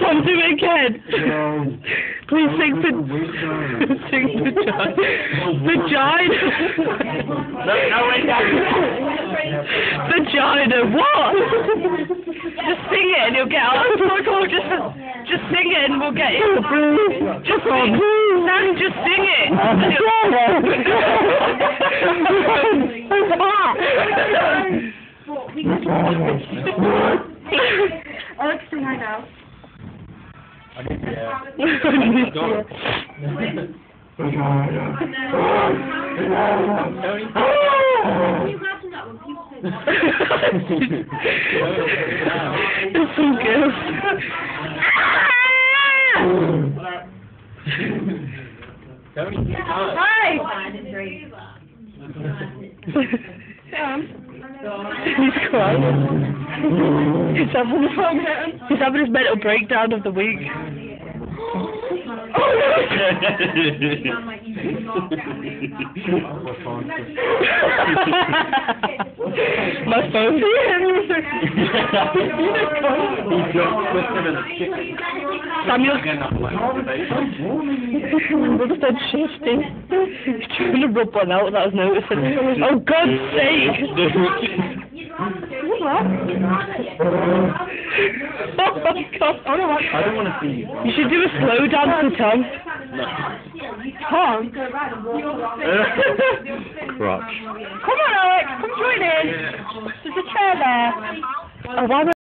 Tom, do it again. No. Please sing vagina. Vagina. No, wait. Vagina, what? Just sing it and you'll get out. Just sing it and we'll get it. Just sing it. Sam, just sing it. Alex, sing I know. It's so good. Hi! He's crying. He's having his mental breakdown of the week. My phone. Samuel's dead shifting. He's trying to rub one out that I was noticing. Oh, God's sake! What? Oh my God! I don't want to see you. You should do a slow dance to Tom. No. Tom? Crotch. Come on, Alex, come join in. There's a chair there. Oh, why